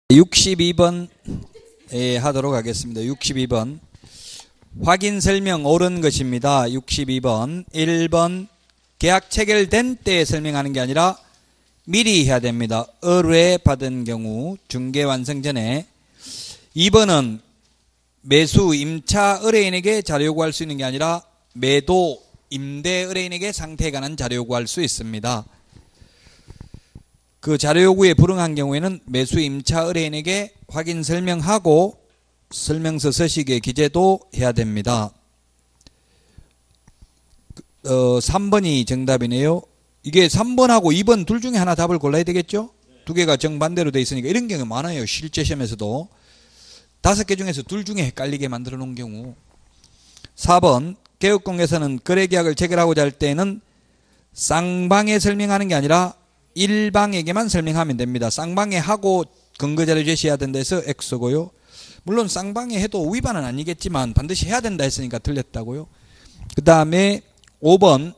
62번 하도록 하겠습니다. 62번 확인 설명 옳은 것입니다. 62번 1번 계약 체결된 때에 설명하는 게 아니라 미리 해야 됩니다. 의뢰 받은 경우 중개 완성 전에. 2번은 매수 임차 의뢰인에게 자료 요구할 수 있는 게 아니라 매도 임대 의뢰인에게 상태에 관한 자료 요구할 수 있습니다. 그 자료 요구에 불응한 경우에는 매수 임차 의뢰인에게 확인 설명하고 설명서 서식에 기재도 해야 됩니다. 3번이 정답이네요. 이게 3번하고 2번 둘 중에 하나 답을 골라야 되겠죠? 두 개가 정반대로 돼 있으니까 이런 경우 많아요. 실제 시험에서도 5개 중에서 둘 중에 헷갈리게 만들어 놓은 경우. 4번 개업공개서는 거래계약을 체결하고자 할 때는 쌍방에 설명하는 게 아니라 일방에게만 설명하면 됩니다. 쌍방에 하고 근거자료 제시해야 된다 해서 X고요. 물론 쌍방에 해도 위반은 아니겠지만 반드시 해야 된다 했으니까 틀렸다고요. 그 다음에 5번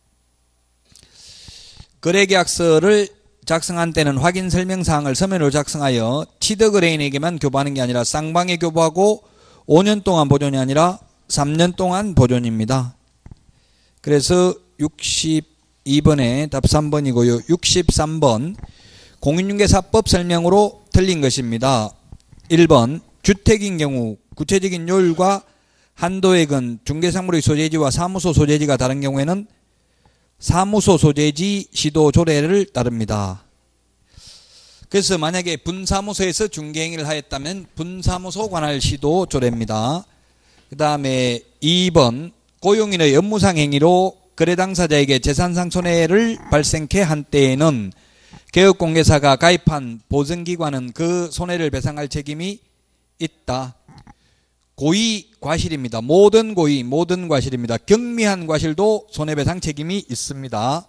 거래계약서를 작성한 때는 확인 설명사항을 서면으로 작성하여 취득의뢰인에게만 교부하는 게 아니라 쌍방에 교부하고 5년 동안 보존이 아니라 3년 동안 보존입니다. 그래서 62번에 답 3번이고요. 63번 공인중개사법 설명으로 틀린 것입니다. 1번 주택인 경우 구체적인 요율과 한도액은 중개사물의 소재지와 사무소 소재지가 다른 경우에는 사무소 소재지 시도 조례를 따릅니다. 그래서 만약에 분사무소에서 중개행위를 하였다면 분사무소 관할 시도 조례입니다. 그 다음에 2번 고용인의 업무상 행위로 거래 당사자에게 재산상 손해를 발생케 한 때에는 개업공개사가 가입한 보증기관은 그 손해를 배상할 책임이 있다. 고의 과실입니다. 모든 고의, 모든 과실입니다. 경미한 과실도 손해배상 책임이 있습니다.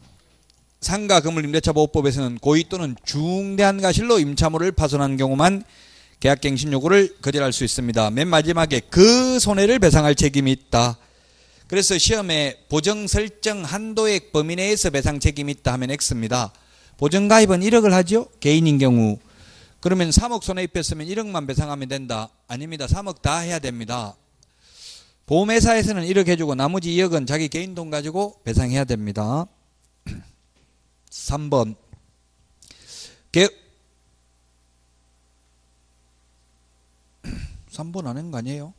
상가건물임대차보호법에서는 고의 또는 중대한 과실로 임차물을 파손한 경우만 계약갱신 요구를 거절할 수 있습니다. 맨 마지막에 그 손해를 배상할 책임이 있다. 그래서 시험에 보정 설정 한도액 범위 내에서 배상 책임이 있다 하면 X입니다. 보정가입은 1억을 하죠. 개인인 경우. 그러면 3억 손해입혔으면 1억만 배상하면 된다. 아닙니다. 3억 다 해야 됩니다. 보험회사에서는 1억 해주고 나머지 2억은 자기 개인 돈 가지고 배상해야 됩니다. 3번 3번 아닌 거 아니에요?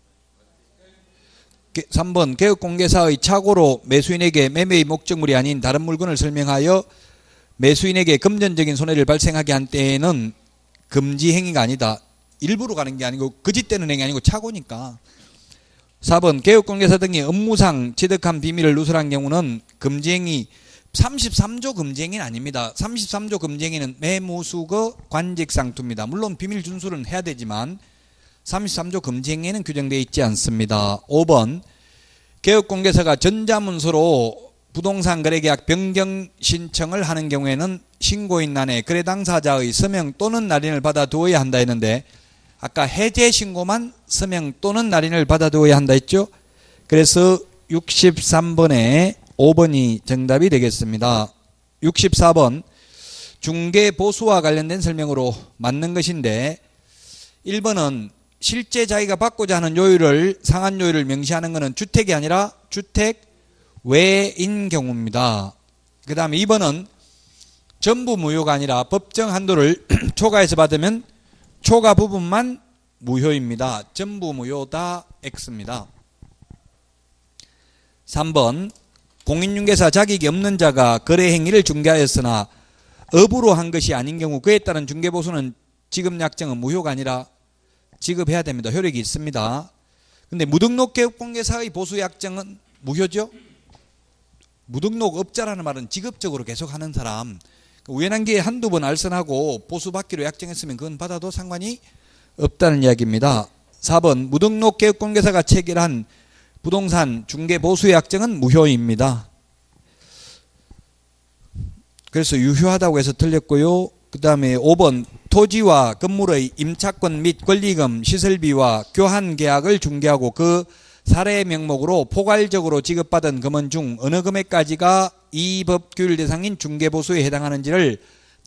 3번 개업공개사의 착오로 매수인에게 매매의 목적물이 아닌 다른 물건을 설명하여 매수인에게 금전적인 손해를 발생하게 한 때에는 금지 행위가 아니다. 일부러 가는 게 아니고 거짓되는 행위 아니고 착오니까. 4번 개업공개사 등이 업무상 취득한 비밀을 누설한 경우는 금지행위 33조 금지행위는 아닙니다. 33조 금지행위는 매무수거 관직상투입니다. 물론 비밀 준수는 해야 되지만 33조 금지행위에는 규정되어 있지 않습니다. 5번 개업공개사가 전자문서로 부동산 거래계약 변경 신청을 하는 경우에는 신고인란에 거래 당사자의 서명 또는 날인을 받아두어야 한다 했는데 아까 해제 신고만 서명 또는 날인을 받아두어야 한다 했죠. 그래서 63번에 5번이 정답이 되겠습니다. 64번 중개보수와 관련된 설명으로 맞는 것인데 1번은 실제 자기가 받고자 하는 요율을 상한 요율을 명시하는 것은 주택이 아니라 주택 외인 경우입니다. 그 다음에 2번은 전부 무효가 아니라 법정 한도를 초과해서 받으면 초과 부분만 무효입니다. 전부 무효다 X입니다. 3번 공인중개사 자격이 없는 자가 거래행위를 중개하였으나 업으로 한 것이 아닌 경우 그에 따른 중개보수는 지급약정은 무효가 아니라 지급해야 됩니다. 효력이 있습니다. 근데 무등록 개업공개사의 보수약정은 무효죠? 무등록업자라는 말은 직업적으로 계속 하는 사람, 우연한 기회에 한두 번 알선하고 보수받기로 약정했으면 그건 받아도 상관이 없다는 이야기입니다. 4번 무등록 개업공개사가 체결한 부동산 중개보수 약정은 무효입니다. 그래서 유효하다고 해서 틀렸고요. 그 다음에 5번 토지와 건물의 임차권 및 권리금, 시설비와 교환 계약을 중개하고 그 사례 명목으로 포괄적으로 지급받은 금원 중 어느 금액까지가 이 법 규율 대상인 중개보수에 해당하는지를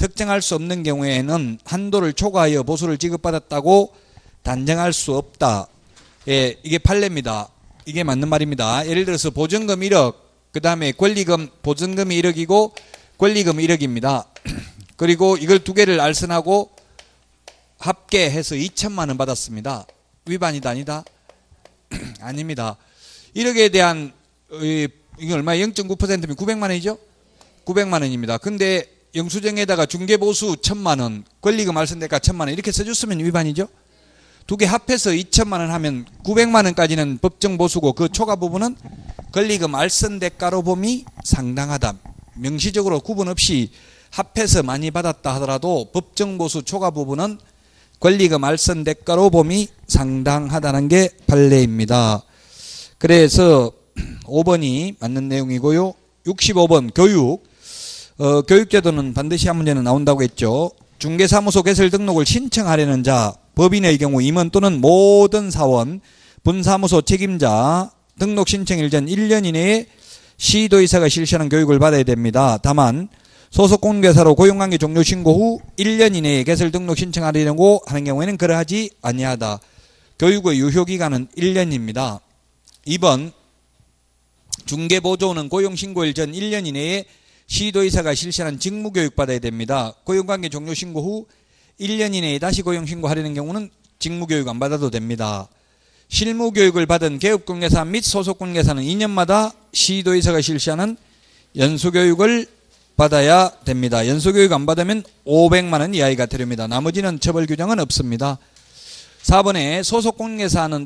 특정할 수 없는 경우에는 한도를 초과하여 보수를 지급받았다고 단정할 수 없다. 예, 이게 판례입니다. 이게 맞는 말입니다. 예를 들어서 보증금 1억, 그 다음에 권리금, 보증금이 1억이고 권리금 1억입니다. 그리고 이걸 두 개를 알선하고 합계해서 2천만 원 받았습니다. 위반이다 아니다? 아닙니다. 1억에 대한 이게 얼마예요? 0.9%면 900만 원이죠? 900만 원입니다. 근데 영수증에다가 중개보수 1000만 원, 권리금 알선대가 1000만 원 이렇게 써줬으면 위반이죠? 두 개 합해서 2천만 원 하면 900만 원까지는 법정 보수고 그 초과 부분은 권리금 알선대가로 봄이 상당하다. 명시적으로 구분 없이 합해서 많이 받았다 하더라도 법정 보수 초과 부분은 권리금 알선대가로 봄이 상당하다는 게 판례입니다. 그래서 5번이 맞는 내용이고요. 65번 교육. 교육제도는 반드시 한 문제는 나온다고 했죠. 중개사무소 개설 등록을 신청하려는 자, 법인의 경우 임원 또는 모든 사원, 분사무소 책임자 등록 신청일 전 1년 이내에 시도의사가 실시하는 교육을 받아야 됩니다. 다만 소속 공개사로 고용관계 종료 신고 후 1년 이내에 개설 등록 신청하려고 하는 경우에는 그러하지 아니하다. 교육의 유효기간은 1년입니다. 2번 중개보조는 고용신고일 전 1년 이내에 시도의사가 실시하는 직무교육 받아야 됩니다. 고용관계 종료 신고 후 1년 이내에 다시 고용신고하려는 경우는 직무교육 안 받아도 됩니다. 실무교육을 받은 개업공개사 및 소속공개사는 2년마다 시도의사가 실시하는 연수교육을 받아야 됩니다. 연수교육 안 받으면 500만 원 이하가 되렵니다. 나머지는 처벌 규정은 없습니다. 4번에 소속공개사는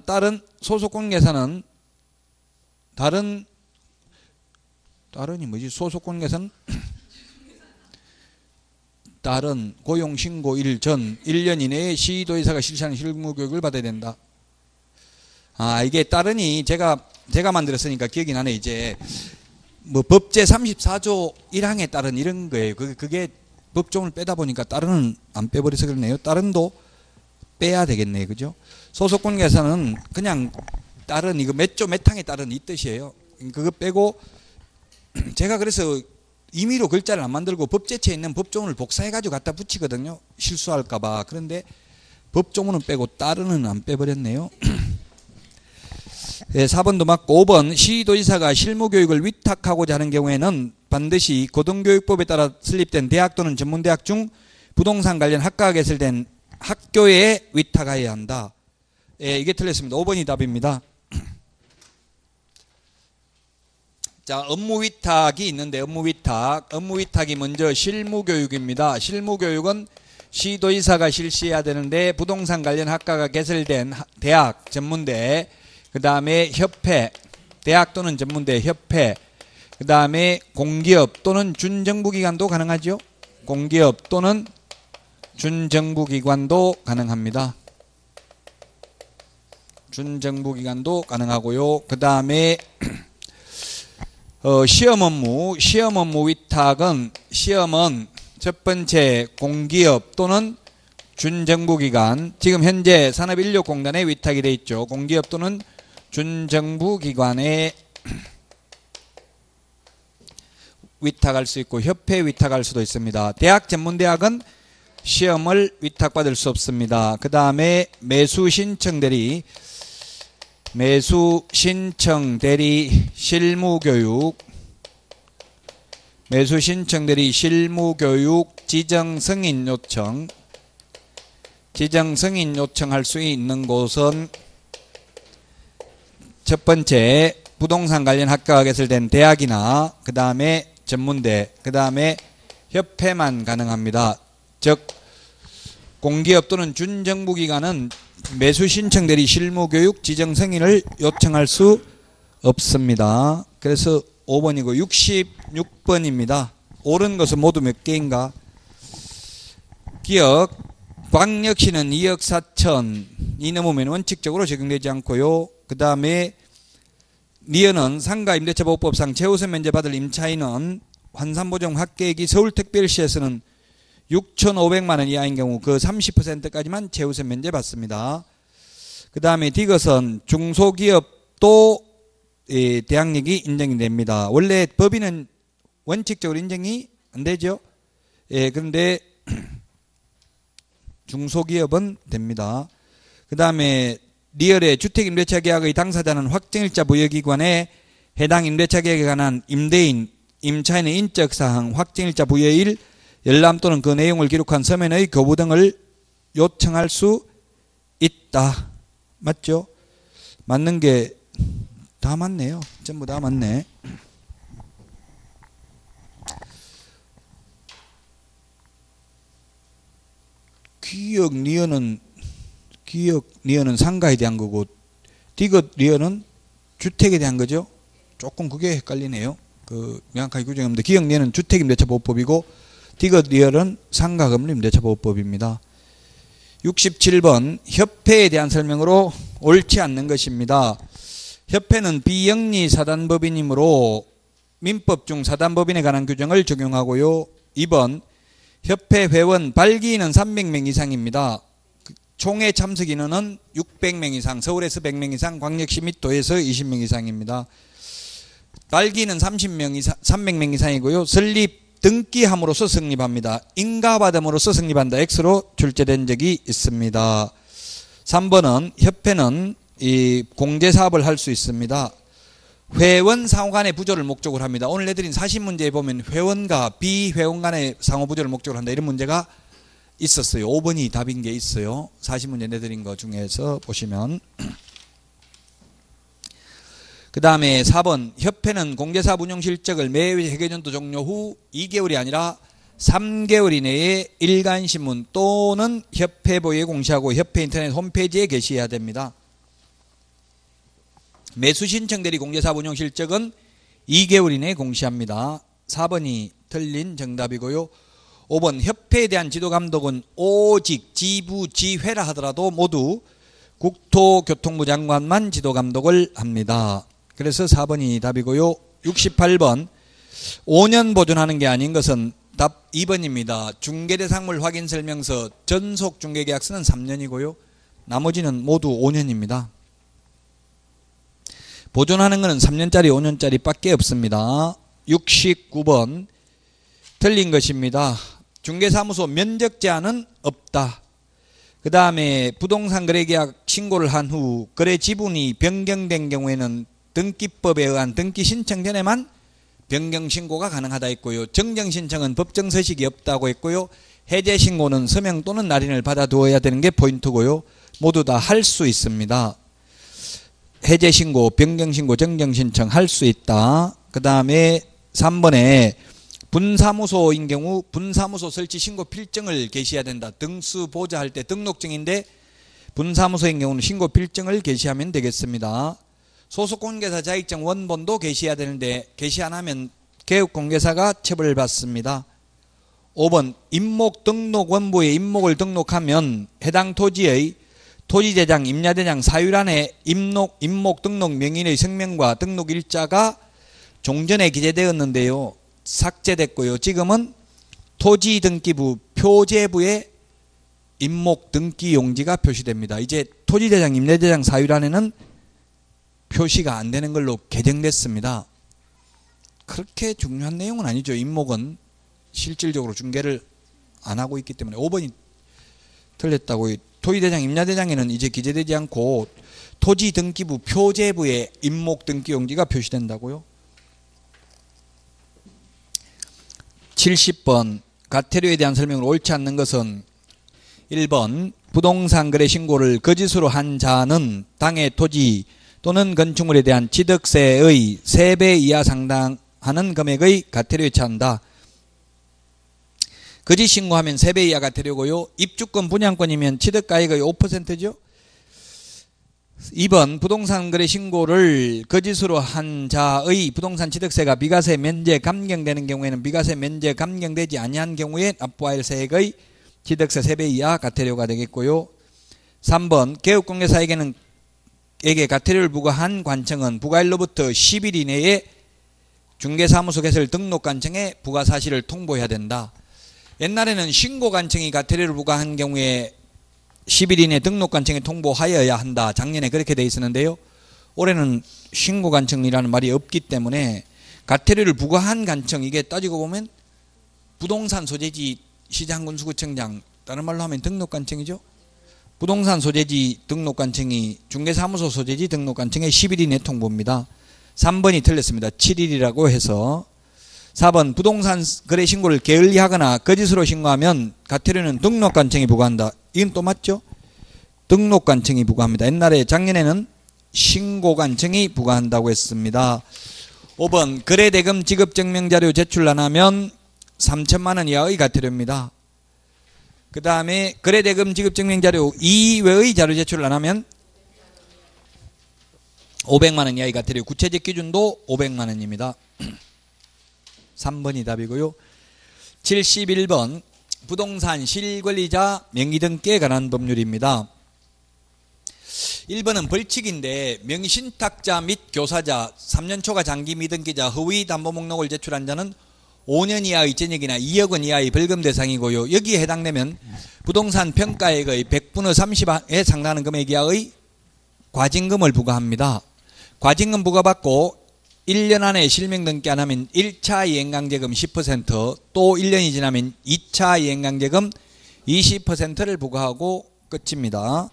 다른이 뭐지? 소속공개사는 다른 고용신고일 전 1년 이내에 시도의사가 실시하는 실무교육을 받아야 된다. 아, 이게 다른이 제가 만들었으니까 기억이 나네. 이제 뭐 법제 34조 1항에 따른 이런 거예요. 그게 법종을 빼다 보니까 다른은 안 빼버려서 그러네요. 다른도 빼야 되겠네요. 그죠? 소속공개사는 그냥 다른 이거 몇 조 몇 항에 따른 이 뜻이에요. 그거 빼고 제가 그래서 임의로 글자를 안 만들고 법제처에 있는 법조문을 복사해가지고 갖다 붙이거든요. 실수할까봐. 그런데 법조문은 빼고 따르는 안 빼버렸네요. 네, 4번도 맞고 5번 시도의사가 실무교육을 위탁하고자 하는 경우에는 반드시 고등교육법에 따라 설립된 대학 또는 전문대학 중 부동산 관련 학과가 개설된 학교에 위탁하여야 한다. 네, 이게 틀렸습니다. 5번이 답입니다. 자, 업무위탁이 있는데 업무위탁이 먼저 실무교육입니다. 실무교육은 시도의사가 실시해야 되는데 부동산 관련 학과가 개설된 대학, 전문대, 그 다음에 협회, 대학 또는 전문대, 협회, 그 다음에 공기업 또는 준정부기관도 가능하죠. 공기업 또는 준정부기관도 가능합니다. 준정부기관도 가능하고요. 그 다음에 시험 업무 위탁은 시험은 첫 번째 공기업 또는 준정부기관, 지금 현재 산업인력공단에 위탁이 되어 있죠. 공기업 또는 준정부기관에 위탁할 수 있고 협회에 위탁할 수도 있습니다. 대학 전문대학은 시험을 위탁받을 수 없습니다. 그 다음에 매수신청대리 실무교육, 매수신청대리 실무교육 지정승인 요청할 수 있는 곳은 첫 번째 부동산 관련 학과가 개설된 대학이나 그 다음에 전문대, 그 다음에 협회만 가능합니다. 즉 공기업 또는 준정부기관은 매수신청대리 실무교육 지정승인을 요청할 수 없습니다. 그래서 5번이고 66번입니다. 옳은 것은 모두 몇 개인가? 기억, 광역시는 2억 4천이 넘으면 원칙적으로 적용되지 않고요. 그 다음에 니은은 상가임대차보호법상 최우선 면제 받을 임차인은 환산보증 합계액이 서울특별시에서는 6,500만 원 이하인 경우 그 30%까지만 최우선 면제 받습니다. 그 다음에 디귿은 중소기업도 대항력이 인정이 됩니다. 원래 법인은 원칙적으로 인정이 안 되죠. 그런데 중소기업은 됩니다. 그 다음에 리얼의 주택임대차 계약의 당사자는 확정일자 부여기관에 해당 임대차 계약에 관한 임대인, 임차인의 인적사항, 확정일자 부여일, 열람 또는 그 내용을 기록한 서면의 교부 등을 요청할 수 있다. 맞죠? 맞는 게 다 맞네요. 전부 다 맞네. 기역 리어는 상가에 대한 거고 디귿 리어는 주택에 대한 거죠. 조금 그게 헷갈리네요. 그 명확하게 규정이 없는데 기역 리어는 주택임대차보호법이고 디귿 리어는 상가건물임대차보호법입니다. 67번 협회에 대한 설명으로 옳지 않는 것입니다. 협회는 비영리 사단법인이므로 민법 중 사단법인에 관한 규정을 적용하고요. 2번 협회 회원 발기인은 300명 이상입니다. 총회 참석 인원은 600명 이상, 서울에서 100명 이상, 광역시 및 도에서 20명 이상입니다. 발기인은 300명 이상이고요. 설립 등기함으로써 성립합니다. 인가받음으로써 성립한다. X로 출제된 적이 있습니다. 3번은 협회는 이 공제사업을 할 수 있습니다. 회원 상호 간의 부조를 목적으로 합니다. 오늘 내드린 사시문제에 보면 회원과 비회원 간의 상호 부조를 목적으로 한다. 이런 문제가 있었어요. 5번이 답인 게 있어요. 사시문제 내드린 거 중에서 보시면. 그 다음에 4번 협회는 공제사업 운영 실적을 매회 회계연도 종료 후 2개월이 아니라 3개월 이내에 일간신문 또는 협회보에 공시하고 협회 인터넷 홈페이지에 게시해야 됩니다. 매수 신청 대리 공제사업 운영 실적은 2개월 이내에 공시합니다. 4번이 틀린 정답이고요. 5번 협회에 대한 지도감독은 오직 지부지회라 하더라도 모두 국토교통부 장관만 지도감독을 합니다. 그래서 4번이 답이고요. 68번 5년 보존하는 게 아닌 것은 답 2번입니다. 중개대상물 확인설명서 전속중개계약서는 3년이고요. 나머지는 모두 5년입니다. 보존하는 것은 3년짜리 5년짜리 밖에 없습니다. 69번 틀린 것입니다. 중개사무소 면적 제한은 없다. 그 다음에 부동산 거래계약 신고를 한 후 거래 지분이 변경된 경우에는 등기법에 의한 등기 신청 전에만 변경 신고가 가능하다 했고요. 정정 신청은 법정 서식이 없다고 했고요. 해제 신고는 서명 또는 날인을 받아두어야 되는 게 포인트고요. 모두 다 할 수 있습니다. 해제 신고, 변경 신고, 정정 신청 할 수 있다. 그 다음에 3번에 분사무소인 경우 분사무소 설치 신고 필증을 게시해야 된다. 등수 보좌 할 때 등록증인데 분사무소인 경우는 신고 필증을 게시하면 되겠습니다. 소속공개사 자격증 원본도 게시해야 되는데 게시 안 하면 개업공개사가 처벌받습니다. 5번 임목 등록 원부에 임목을 등록하면 해당 토지의 토지대장, 임야대장, 사유란에 임목 등록 명인의 성명과 등록 일자가 종전에 기재되었는데요. 삭제됐고요. 지금은 토지등기부 표제부에 임목 등기 용지가 표시됩니다. 이제 토지대장, 임야대장, 사유란에는 표시가 안 되는 걸로 개정됐습니다. 그렇게 중요한 내용은 아니죠. 임목은 실질적으로 중개를 안 하고 있기 때문에 5번이 틀렸다고. 토지대장, 임야대장에는 이제 기재되지 않고 토지등기부 표제부에 임목등기용지가 표시된다고요. 70번 가태료에 대한 설명을 옳지 않는 것은 1번 부동산 거래 신고를 거짓으로 한 자는 당해 토지 또는 건축물에 대한 취득세의 3배 이하 상당하는 금액의 가태료에 처한다. 거짓 신고하면 3배 이하 가태료고요. 입주권 분양권이면 취득가액의 5%죠. 2번 부동산 거래 신고를 거짓으로 한 자의 부동산 취득세가 비과세 면제 감경되는 경우에는 비과세 면제 감경되지 아니한 경우에 납부할 세액의 취득세 3배 이하 가태료가 되겠고요. 3번 개업공개사에게 가태료를 부과한 관청은 부과일로부터 10일 이내에 중개사무소 개설 등록관청에 부과 사실을 통보해야 된다. 옛날에는 신고관청이 가태료를 부과한 경우에 10일 이내 등록관청에 통보하여야 한다. 작년에 그렇게 돼 있었는데요. 올해는 신고관청이라는 말이 없기 때문에 가태료를 부과한 관청, 이게 따지고 보면 부동산 소재지 시장군수구청장 다른 말로 하면 등록관청이죠. 부동산 소재지 등록관청이 중개사무소 소재지 등록관청의 10일이 내통보입니다. 3번이 틀렸습니다. 7일이라고 해서. 4번 부동산 거래 신고를 게을리하거나 거짓으로 신고하면 과태료는 등록관청이 부과한다. 이건 또 맞죠? 등록관청이 부과합니다. 옛날에 작년에는 신고관청이 부과한다고 했습니다. 5번 거래대금 지급증명자료 제출 안 하면 3천만 원 이하의 과태료입니다. 그 다음에 거래대금 지급증명자료 이외의 자료 제출을 안 하면 500만 원 이하의 과태료. 구체적 기준도 500만 원입니다. 3번이 답이고요. 71번 부동산 실권리자 명의등기에 관한 법률입니다. 1번은 벌칙인데 명의신탁자 및 교사자 3년 초과 장기 미등기자 허위 담보 목록을 제출한 자는 5년 이하의 징역이나 2억 원 이하의 벌금 대상이고요. 여기에 해당되면 부동산 평가액의 100분의 30에 상당하는 금액 이하의 과징금을 부과합니다. 과징금 부과받고 1년 안에 실명등기 안 하면 1차 이행강제금 10%, 또 1년이 지나면 2차 이행강제금 20%를 부과하고 끝입니다.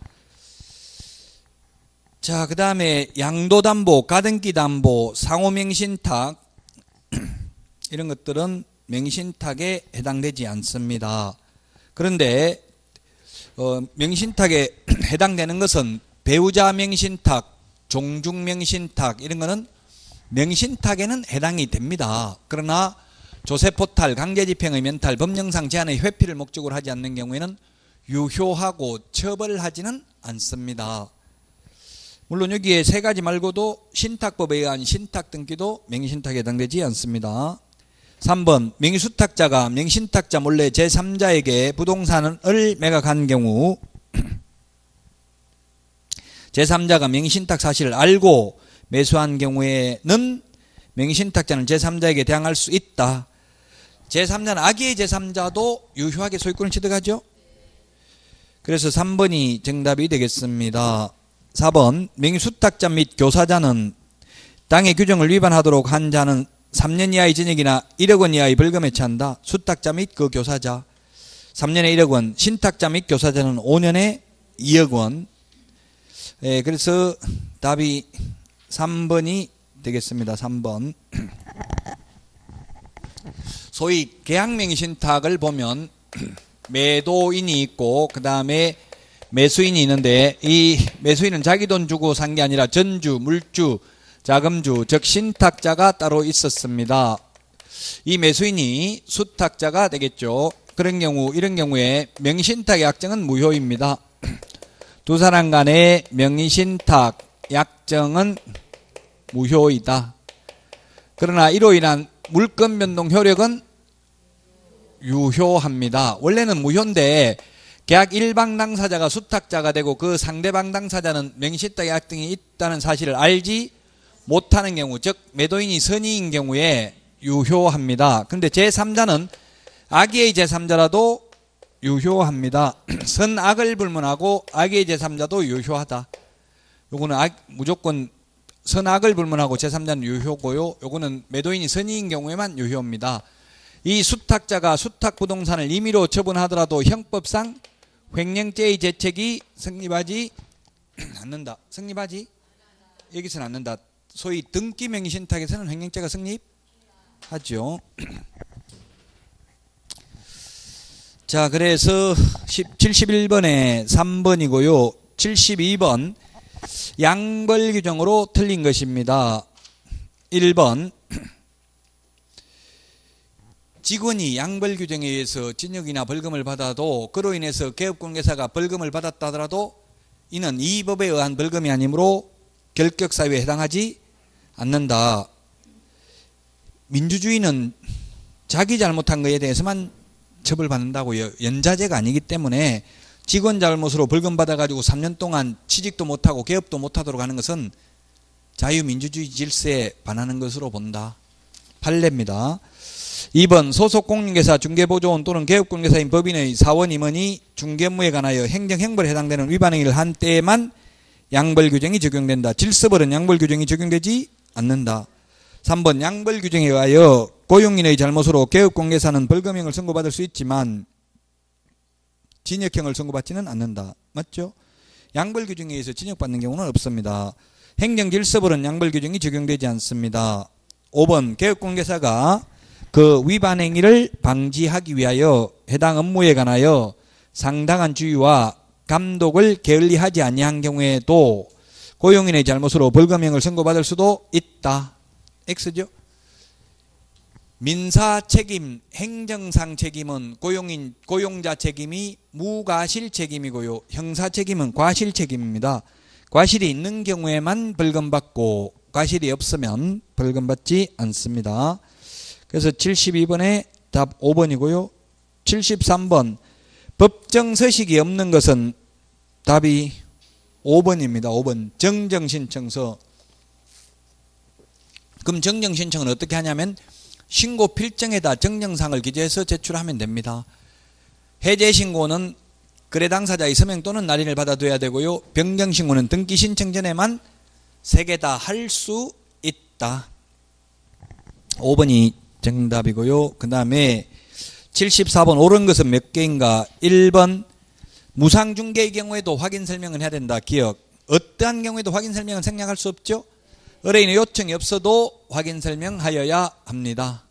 자, 그 다음에 양도담보, 가등기담보, 상호명신탁 이런 것들은 명신탁에 해당되지 않습니다. 그런데 명신탁에 해당되는 것은 배우자 명신탁, 종중명신탁 이런 거는 명신탁에는 해당이 됩니다. 그러나 조세포탈, 강제집행의 면탈, 법령상 제한의 회피를 목적으로 하지 않는 경우에는 유효하고 처벌하지는 않습니다. 물론 여기에 세 가지 말고도 신탁법에 의한 신탁등기도 명의신탁에 해당되지 않습니다. 3번 명의수탁자가 명신탁자 몰래 제3자에게 부동산을 매각한 경우 제3자가 명의신탁 사실을 알고 매수한 경우에는 명의신탁자는 제3자에게 대항할 수 있다. 제3자는 악의의 제3자도 유효하게 소유권을 취득하죠. 그래서 3번이 정답이 되겠습니다. 4번 명의수탁자 및 교사자는 땅의 규정을 위반하도록 한 자는 3년 이하의 징역이나 1억 원 이하의 벌금에 처한다. 수탁자 및 그 교사자 3년에 1억 원, 신탁자 및 교사자는 5년에 2억 원. 그래서 답이 3번이 되겠습니다. 3번. 소위 계약명의신탁을 보면 매도인이 있고 그 다음에 매수인이 있는데 이 매수인은 자기 돈 주고 산 게 아니라 전주, 물주, 자금주, 즉 신탁자가 따로 있었습니다. 이 매수인이 수탁자가 되겠죠. 그런 경우, 이런 경우에 명의신탁 약정은 무효입니다. 두 사람 간의 명의신탁 약정은 무효이다. 그러나 이로 인한 물권 변동 효력은 유효합니다. 원래는 무효인데 계약 일방 당사자가 수탁자가 되고 그 상대방 당사자는 명의신탁 약정이 있다는 사실을 알지 못하는 경우, 즉 매도인이 선의인 경우에 유효합니다. 그런데 제3자는 악의의 제3자라도 유효합니다. 선악을 불문하고 악의의 제3자도 유효하다. 요거는 무조건 선악을 불문하고 제3자는 유효고요. 요거는 매도인이 선의인 경우에만 유효입니다. 이 수탁자가 수탁부동산을 임의로 처분하더라도 형법상 횡령죄의 죄책이 성립하지 않는다. 성립하지? 여기서는 않는다. 소위 등기명의신탁에서는 횡령죄가 성립하죠. 자, 그래서 71번에 3번이고요. 72번 양벌규정으로 틀린 것입니다. 1번 직원이 양벌규정에 의해서 징역이나 벌금을 받아도 그로 인해서 개업공개사가 벌금을 받았다 하더라도 이는 이 법에 의한 벌금이 아니므로 결격사유에 해당하지 않는다. 민주주의는 자기 잘못한 것에 대해서만 처벌받는다고요. 연자제가 아니기 때문에 직원 잘못으로 벌금 받아가지고 3년 동안 취직도 못하고 개업도 못하도록 하는 것은 자유민주주의 질서에 반하는 것으로 본다. 판례입니다. 2번 소속 공인중개사 중개보조원 또는 개업공개사인 법인의 사원 임원이 중개업무에 관하여 행정행벌에 해당되는 위반 행위를 한 때에만 양벌규정이 적용된다. 질서벌은 양벌규정이 적용되지 않는다. 3번 양벌규정에 의하여 고용인의 잘못으로 개업공개사는 벌금형을 선고받을 수 있지만 징역형을 선고받지는 않는다. 맞죠? 양벌규정에 의해서 징역받는 경우는 없습니다. 행정질서벌은 양벌규정이 적용되지 않습니다. 5번 개업공개사가 그 위반 행위를 방지하기 위하여 해당 업무에 관하여 상당한 주의와 감독을 게을리하지 아니한 경우에도 고용인의 잘못으로 벌금형을 선고받을 수도 있다. X죠. 민사 책임, 행정상 책임은 고용자 책임이 무과실 책임이고요. 형사 책임은 과실 책임입니다. 과실이 있는 경우에만 벌금받고 과실이 없으면 벌금받지 않습니다. 그래서 72번에 답 5번이고요. 73번 법정 서식이 없는 것은 답이 5번입니다. 5번 정정신청서. 그럼 정정신청은 어떻게 하냐면 신고 필정에다 정정사항을 기재해서 제출하면 됩니다. 해제신고는 거래 당사자의 서명 또는 날인을 받아둬야 되고요. 변경신고는 등기 신청 전에만 세 개 다 할 수 있다. 5번이 정답이고요. 그 다음에 74번 옳은 것은 몇 개인가? 1번 무상중개의 경우에도 확인 설명을 해야 된다. 기억. 어떠한 경우에도 확인 설명은 생략할 수 없죠. 의뢰인의 요청이 없어도 확인 설명하여야 합니다.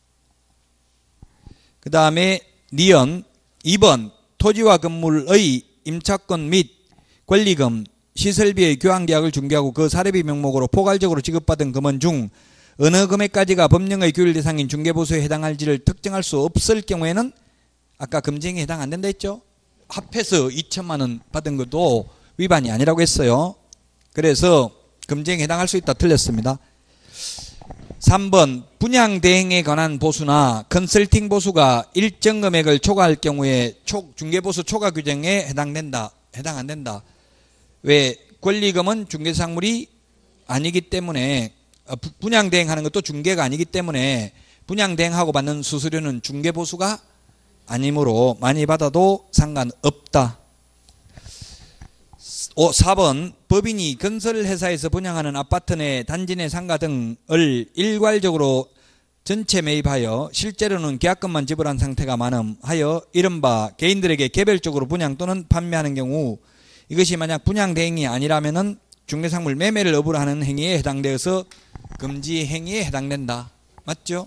그 다음에 니은 2번 토지와 건물의 임차권 및 권리금, 시설비의 교환계약을 중개하고 그 사례비 명목으로 포괄적으로 지급받은 금원 중 어느 금액까지가 법령의 규율 대상인 중개보수에 해당할지를 특정할 수 없을 경우에는 아까 금지행위에 해당 안 된다 했죠. 합해서 2천만 원 받은 것도 위반이 아니라고 했어요. 그래서 금지행위에 해당할 수 있다. 틀렸습니다. 3번 분양대행에 관한 보수나 컨설팅 보수가 일정 금액을 초과할 경우에 중개보수 초과 규정에 해당된다. 해당 안 된다. 왜? 권리금은 중개상물이 아니기 때문에 분양대행하는 것도 중개가 아니기 때문에 분양대행하고 받는 수수료는 중개보수가 아니므로 많이 받아도 상관없다. 4번 법인이 건설회사에서 분양하는 아파트 내 단지 내 상가 등을 일괄적으로 전체 매입하여 실제로는 계약금만 지불한 상태가 많음하여 이른바 개인들에게 개별적으로 분양 또는 판매하는 경우 이것이 만약 분양대행이 아니라면은 중개상물 매매를 업으로 하는 행위에 해당되어서 금지 행위에 해당된다. 맞죠?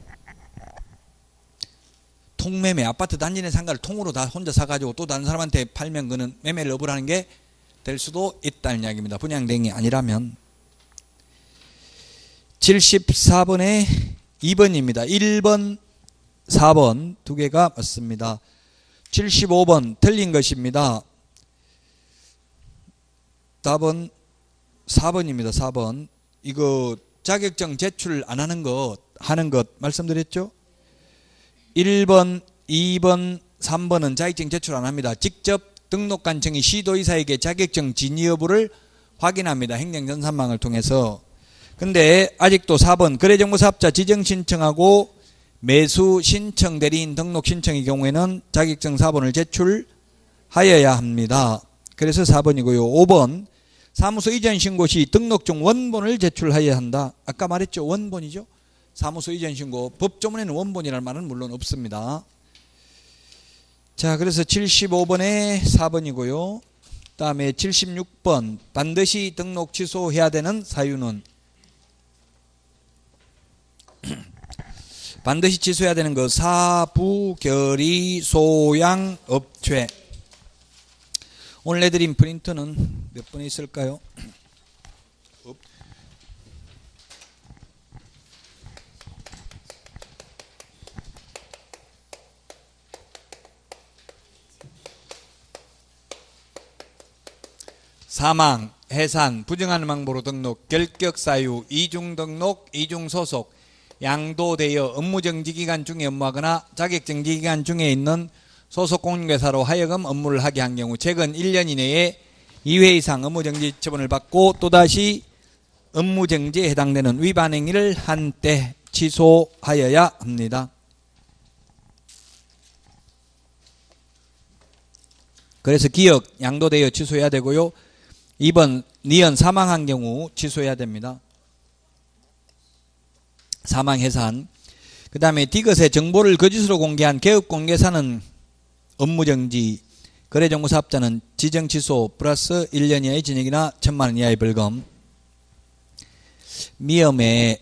통매매, 아파트 단지 내 상가를 통으로 다 혼자 사가지고 또 다른 사람한테 팔면 그는 매매를 업으로 하는 게 될 수도 있다는 이야기입니다. 분양대행이 아니라면. 74번에 2번입니다. 1번, 4번 두 개가 맞습니다. 75번 틀린 것입니다. 답은 4번입니다. 4번. 이거 자격증 제출 안 하는 것, 하는 것 말씀드렸죠? 1번, 2번, 3번은 자격증 제출 안 합니다. 직접 등록관청이 시도의사에게 자격증 진위 여부를 확인합니다. 행정전산망을 통해서. 근데 아직도 4번 거래정보사업자 지정신청하고 매수신청 대리인 등록신청의 경우에는 자격증 4번을 제출하여야 합니다. 그래서 4번이고요. 5번 사무소 이전 신고 시 등록증 원본을 제출하여야 한다. 아까 말했죠. 원본이죠. 사무소 이전 신고. 법조문에는 원본이라는 말은 물론 없습니다. 자, 그래서 75번에 4번이고요. 다음에 76번 반드시 등록 취소해야 되는 사유는 반드시 취소해야 되는 거 사부, 결의, 소양, 업체. 오늘 내드린 프린트는 몇 번에 있을까요? 사망, 해산, 부정한 방법으로 등록, 결격사유, 이중등록, 이중소속, 양도되어 업무정지기간 중에 업무하거나 자격정지기간 중에 있는 소속공인회사로 하여금 업무를 하게 한 경우 최근 1년 이내에 2회 이상 업무정지 처분을 받고 또다시 업무정지에 해당되는 위반 행위를 한 때 취소하여야 합니다. 그래서 기억, 양도되어 취소해야 되고요. 2번 니은 사망한 경우 취소해야 됩니다. 사망 해산. 그 다음에 디귿의 정보를 거짓으로 공개한 개업공개사는 업무정지, 거래정보사업자는 지정 취소 플러스 1년 이하의 징역이나 1,000만 원 이하의 벌금. 미엄의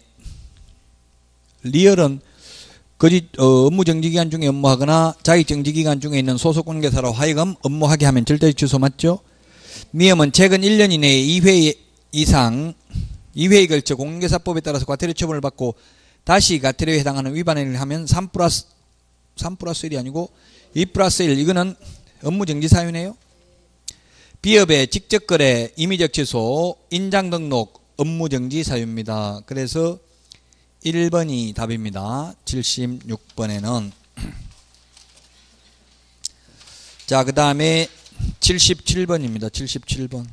리얼은 거짓 업무 정지기간 중에 업무하거나 자기 정지기간 중에 있는 소속 관계사로 하여금 업무하게 하면 절대 취소 맞죠? 미엄은 최근 1년 이내에 2회 이상 2회에 걸쳐 공인중개사법에 따라서 과태료 처분을 받고 다시 과태료에 해당하는 위반을 하면 3 플러스 1이 아니고 2 플러스 1. 이거는 업무정지 사유네요. 비업의 직접거래, 임의적 취소, 인장등록, 업무정지 사유입니다. 그래서 1번이 답입니다. 76번에는. 자, 그 다음에 77번입니다. 77번.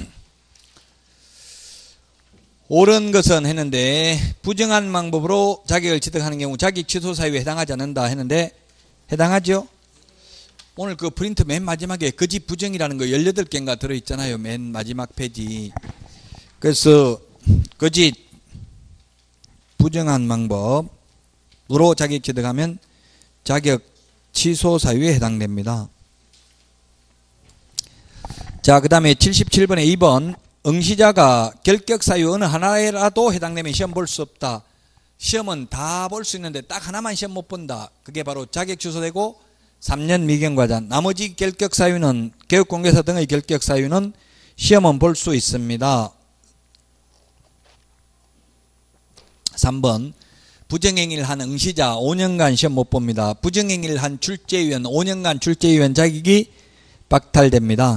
옳은 것은 했는데 부정한 방법으로 자격을 취득하는 경우 자격 취소 사유에 해당하지 않는다 했는데 해당하죠? 오늘 그 프린트 맨 마지막에 거짓 부정이라는 거 18개인가 들어있잖아요. 맨 마지막 페이지. 그래서 거짓 부정한 방법으로 자격 취득하면 자격 취소 사유에 해당됩니다. 자, 그 다음에 77번에 2번. 응시자가 결격 사유 어느 하나에라도 해당되면 시험 볼 수 없다. 시험은 다 볼 수 있는데 딱 하나만 시험 못 본다. 그게 바로 자격 취소되고 3년 미경과자. 나머지 결격 사유는 교육공개사 등의 결격 사유는 시험은 볼 수 있습니다. 3번. 부정행위를 한 응시자 5년간 시험 못 봅니다. 부정행위를 한 출제위원 5년간 출제위원 자격이 박탈됩니다.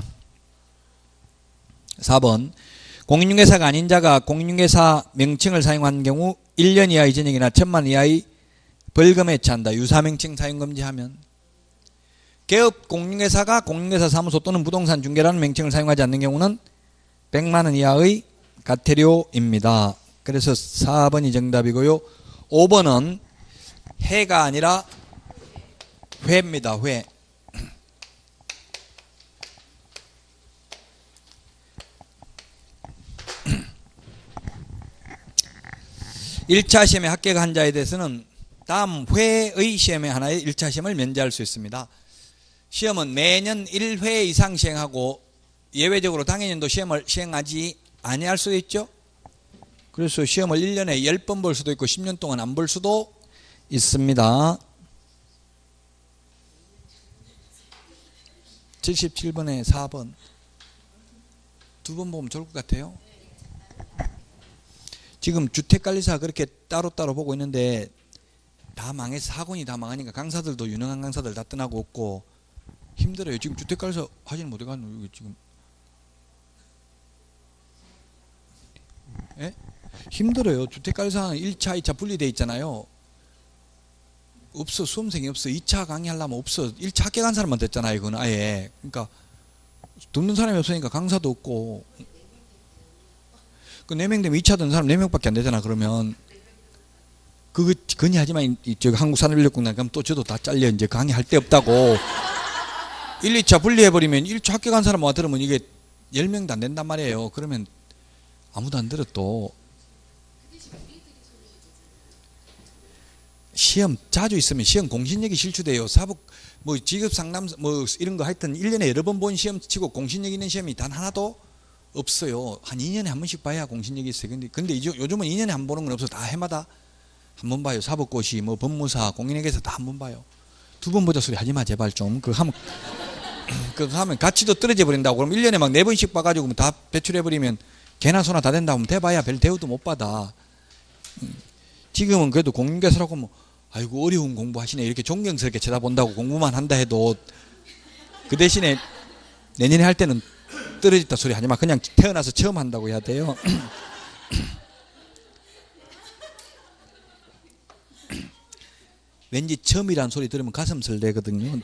4번. 공인중개사가 아닌 자가 공인중개사 명칭을 사용한 경우 1년 이하의 징역이나 1,000만 원 이하의 벌금에 처한다. 유사명칭 사용금지하면. 개업 공인중개사가 공인중개사 사무소 또는 부동산 중개라는 명칭을 사용하지 않는 경우는 100만 원 이하의 과태료입니다. 그래서 4번이 정답이고요. 5번은 해가 아니라 회입니다. 회. 1차 시험에 합격한 자에 대해서는 다음 회의 시험에 하나의 1차 시험을 면제할 수 있습니다. 시험은 매년 1회 이상 시행하고 예외적으로 당해년도 시험을 시행하지 아니할 수도 있죠. 그래서 시험을 1년에 10번 볼 수도 있고 10년 동안 안 볼 수도 있습니다. 77번에 4번. 두 번 보면 좋을 것 같아요. 지금 주택관리사 그렇게 따로따로 보고 있는데 다 망해서 학원이 다 망하니까 강사들도 유능한 강사들 다 떠나고 없고 힘들어요. 지금 주택관리사 하지는 못해가지고 지금 예? 힘들어요. 주택관리사는 1차, 2차 분리되어 있잖아요. 없어. 수험생이 없어. 2차 강의하려면 없어. 1차 합격한 사람만 됐잖아요. 그건 아예. 그러니까 듣는 사람이 없으니까 강사도 없고 그 4명 되면 2차 듣는 사람 4명밖에 안 되잖아. 그러면 그거 건의하지만 저기 한국산업인력공단 그럼 또 저도 다 잘려. 이제 강의할 데 없다고. 1, 2차 분리해버리면 1차 합격한 사람 와 들으면 이게 10명도 안 된단 말이에요. 그러면 아무도 안 들어. 또 시험 자주 있으면 시험 공신력이 실추돼요. 사복 뭐 직업상담 뭐 이런 거 하여튼 1년에 여러 번 본 시험 치고 공신력 있는 시험이 단 하나도 없어요. 한 2년에 한 번씩 봐야 공신력이 있어요. 근데 요즘은 2년에 한 번 보는 건 없어. 다 해마다 한 번 봐요. 사법고시 뭐 법무사 공인회계사 다 한 번 봐요. 2번 보자 소리 하지 마 제발 좀. 그거 하면 가치도 떨어져 버린다고. 그럼 1년에 막 4번씩 봐가지고 다 배출해버리면 개나 소나 다 된다고 하면 대봐야 별 대우도 못 받아. 지금은 그래도 공인중개사라고 뭐 아이고 어려운 공부하시네 이렇게 존경스럽게 쳐다본다고. 공부만 한다 해도 그 대신에 내년에 할 때는 떨어졌다 소리 하지 마. 그냥 태어나서 처음 한다고 해야 돼요. 왠지 처음이라는 소리 들으면 가슴 설레거든요.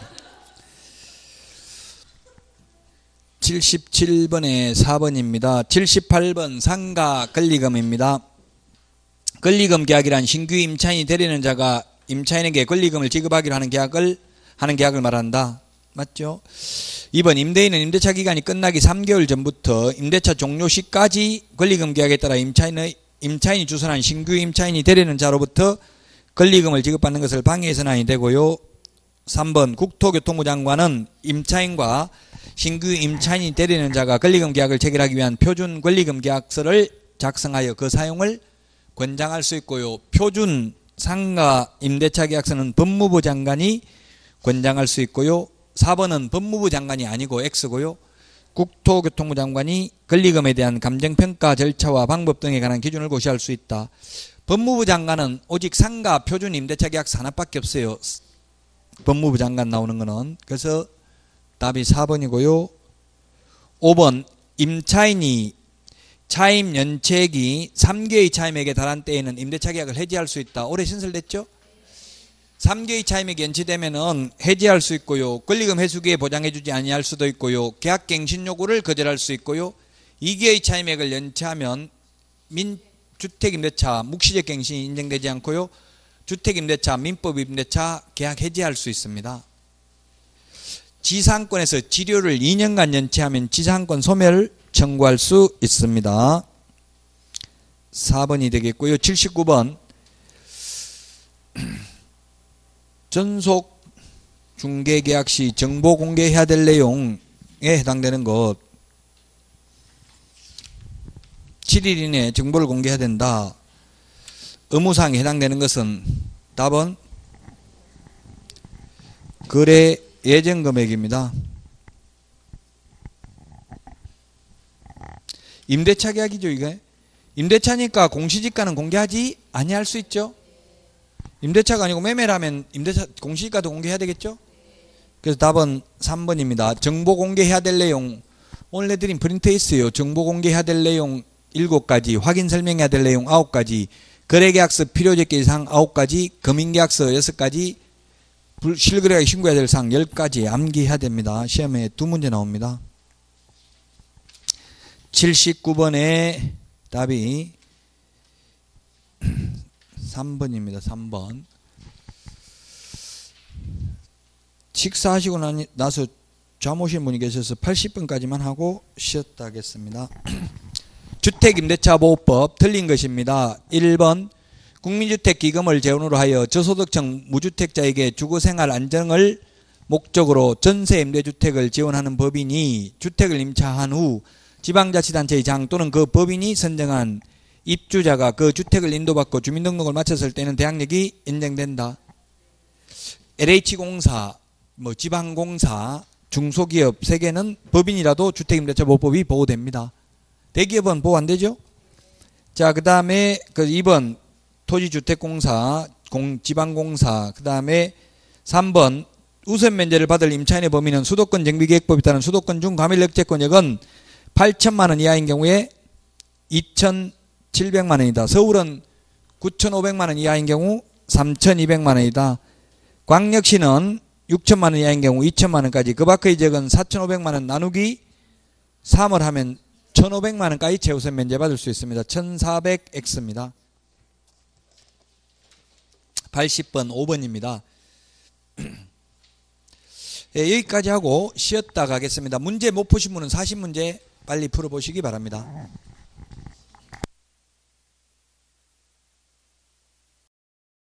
77번에 4번입니다. 78번 상가 권리금입니다. 권리금 계약이란 신규 임차인이 되려는 자가 임차인에게 권리금을 지급하기로 하는 계약을 말한다. 맞죠? 2번 임대인은 임대차 기간이 끝나기 3개월 전부터 임대차 종료 시까지 권리금 계약에 따라 임차인이 주선한 신규 임차인이 되려는 자로부터 권리금을 지급받는 것을 방해해서는 아니 되고요. 3번 국토교통부 장관은 임차인과 신규 임차인이 되려는 자가 권리금 계약을 체결하기 위한 표준 권리금 계약서를 작성하여 그 사용을 권장할 수 있고요. 표준 상가 임대차 계약서는 법무부 장관이 권장할 수 있고요. 4번은 법무부 장관이 아니고 X고요. 국토교통부 장관이 권리금에 대한 감정평가 절차와 방법 등에 관한 기준을 고시할 수 있다. 법무부 장관은 오직 상가 표준 임대차 계약서 하나밖에 없어요. 법무부 장관 나오는 거는. 그래서 답이 4번이고요. 5번 임차인이 차임 연체액이 3개의 차임액에 달한 때에는 임대차 계약을 해지할 수 있다. 올해 신설됐죠? 3개의 차임액이 연체되면은 해지할 수 있고요. 권리금 회수기에 보장해주지 아니할 수도 있고요. 계약갱신 요구를 거절할 수 있고요. 2개의 차임액을 연체하면 주택임대차 묵시적 갱신이 인정되지 않고요. 주택임대차, 민법임대차 계약 해지할 수 있습니다. 지상권에서 지료를 2년간 연체하면 지상권 소멸 청구할 수 있습니다. 4번이 되겠고요. 79번 전속 중개계약 시 정보 공개해야 될 내용에 해당되는 것 7일 이내에 정보를 공개해야 된다. 의무사항에 해당되는 것은 답은 거래 예정 금액입니다. 임대차 계약이죠, 이게. 임대차니까 공시지가는 공개하지 아니할 수 있죠. 임대차가 아니고 매매라면 임대차 공시지가도 공개해야 되겠죠. 그래서 답은 3번입니다. 정보 공개해야 될 내용 오늘 내드린 프린트에 있어요. 정보 공개해야 될 내용 7가지, 확인 설명해야 될 내용 9가지, 거래계약서 필요적기 사항 9가지, 금융계약서 6가지, 실거래가 신고해야 될 사항 10가지 암기해야 됩니다. 시험에 2문제 나옵니다. 79번의 답이 3번입니다. 3번. 식사하시고 나서 잠 오신 분이 계셔서 80분까지만 하고 쉬었다 하겠습니다. 주택임대차보호법 틀린 것입니다. 1번 국민주택기금을 재원으로 하여 저소득층 무주택자에게 주거생활 안정을 목적으로 전세임대주택을 지원하는 법인이 주택을 임차한 후 지방자치단체의 장 또는 그 법인이 선정한 입주자가 그 주택을 인도받고 주민등록을 마쳤을 때는 대항력이 인정된다. LH공사, 지방공사, 중소기업 3개는 법인이라도 주택임대차보호법이 보호됩니다. 대기업은 보호 안 되죠? 자, 그 다음에 2번 토지주택공사, 지방공사, 그 다음에 3번 우선 면제를 받을 임차인의 범위는 수도권 정비계획법에 따른 수도권 중 과밀억제권역은 8천만 원 이하인 경우에 2,700만 원이다. 서울은 9,500만 원 이하인 경우 3,200만 원이다. 광역시는 6천만 원 이하인 경우 2천만 원까지, 그 밖의 지역은 4,500만 원 나누기 3을 하면 1,500만 원까지 최우선 면제 받을 수 있습니다. 1,400X입니다. 80번 5번입니다. 예, 여기까지 하고 쉬었다 가겠습니다. 문제 못 푸신 분은 40문제 빨리 풀어보시기 바랍니다.